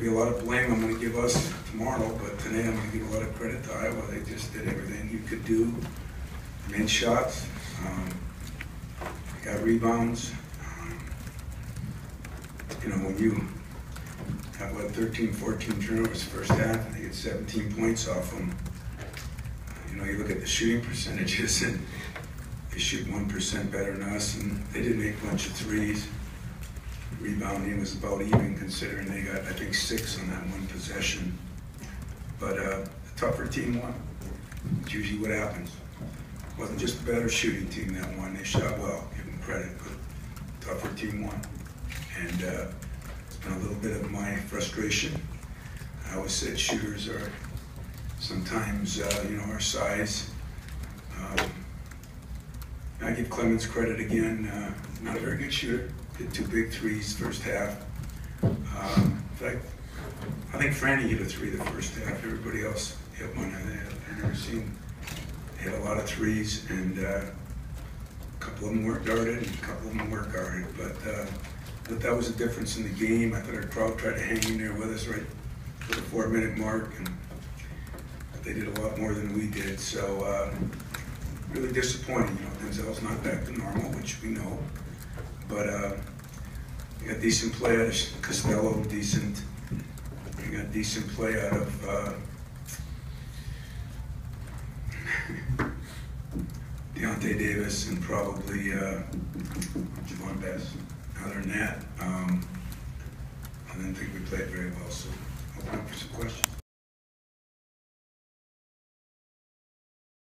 be a lot of blame I'm going to give us tomorrow, but today I'm going to give a lot of credit to Iowa. They just did everything you could do. Made shots, got rebounds. You know, when you have, 13, 14 turnovers first half, and they get 17 points off them, you know, you look at the shooting percentages, and they shoot 1% better than us, and they did make a bunch of threes. Rebounding was about even, considering they got, I think, 6 on that one possession. But the tougher team won. It's usually what happens. It wasn't just a better shooting team that won. They shot well, give them credit, but tougher team won. And it's been a little bit of my frustration. I always said shooters are sometimes, you know, our size. I give Clemens credit again. Not a very good shooter. Hit 2 big threes first half. In fact, I think Franny hit a 3 the first half. Everybody else hit one. I've never seen hit a lot of threes, and a couple of them weren't guarded, and a couple of them were guarded. But that was the difference in the game. I thought our crowd tried to hang in there with us right for the 4-minute mark, and they did a lot more than we did. So really disappointing. You know, Denzel's not back to normal, which we know. But we got decent play out of Costello, decent. We got decent play out of Deontay Davis and probably Javon Bess. Other than that, I didn't think we played very well. So open up for some questions.